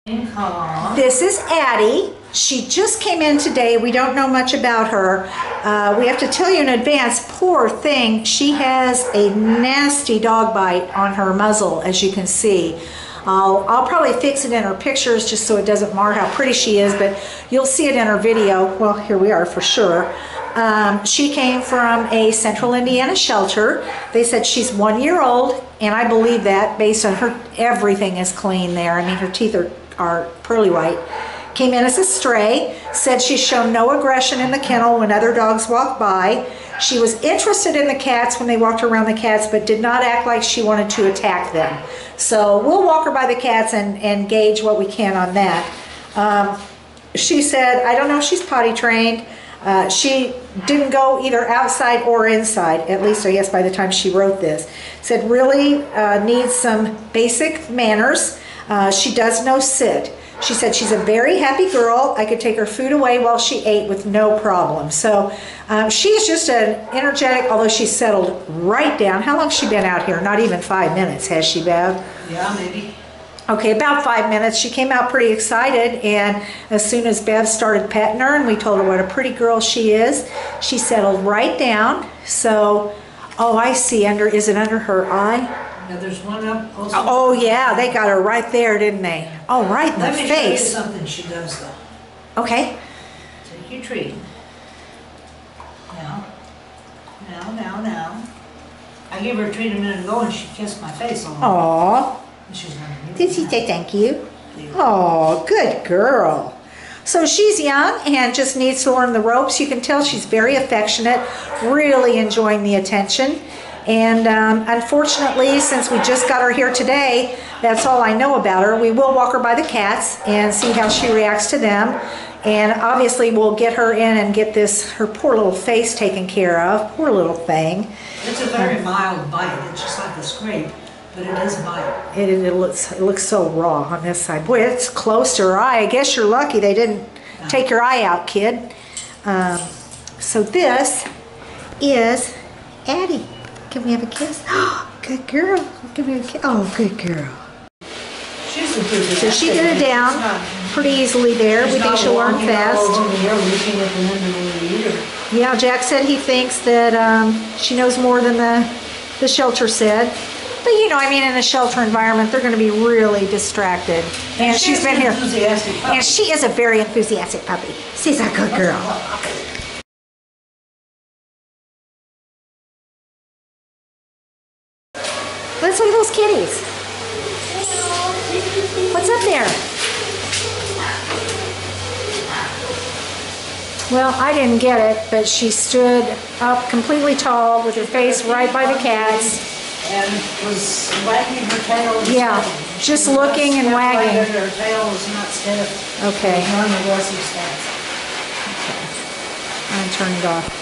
This is Addie. She just came in today. We don't know much about her. We have to tell you in advance, poor thing, she has a nasty dog bite on her muzzle, as you can see. I'll probably fix it in her pictures just so it doesn't mar how pretty she is, but you'll see it in her video. Well, here we are for sure. She came from a Central Indiana shelter. They said she's 1 year old, and I believe that based on her, everything is clean there. I mean, her teeth are pearly white. Came in as a stray, said she's shown no aggression in the kennel when other dogs walk by. She was interested in the cats when they walked around the cats, but did not act like she wanted to attack them. So we'll walk her by the cats and gauge what we can on that. She said, I don't know if she's potty trained. She didn't go either outside or inside, at least I guess by the time she wrote this. Said really needs some basic manners. She does know sit. She said she's a very happy girl. I could take her food away while she ate with no problem. So she's just an energetic, although she's settled right down. How long has she been out here? Not even 5 minutes, has she, Bev? Yeah, maybe. Okay, about 5 minutes. She came out pretty excited, and as soon as Bev started petting her and we told her what a pretty girl she is, she settled right down. So, oh, I see. Is it under her eye? Now there's one up also. Oh yeah, they got her right there, didn't they? Oh, right in the face. Let me show you something she does though. Okay. Take your treat. Now. I gave her a treat a minute ago and she kissed my face all over. Aww. Did she say thank you? Oh, good girl. So she's young and just needs to learn the ropes. You can tell she's very affectionate, really enjoying the attention. And unfortunately, since we just got her here today, that's all I know about her. We will walk her by the cats and see how she reacts to them. And obviously we'll get her in and get her poor little face taken care of. Poor little thing. It's a very mild bite. It's just like a scrape, but it is a bite. It looks so raw on this side. Boy, it's close to her eye. I guess you're lucky they didn't take your eye out, kid. So this is Addie. Can we have a kiss? Oh, good girl. Give me a kiss. Oh, good girl. So she did it down pretty easily there. We think she'll learn fast. Yeah, Jack said he thinks that she knows more than the shelter said. But you know, I mean, in a shelter environment, they're going to be really distracted. And she's been here. And she is a very enthusiastic puppy. She's a good girl. Let's look at those kitties. What's up there? Well, I didn't get it, but she stood up completely tall with her face right by the cats. And was wagging her tail. Yeah, just looking and wagging. Her tail was not stiff. Okay. None of the rest of the stuff. I'm turning it off.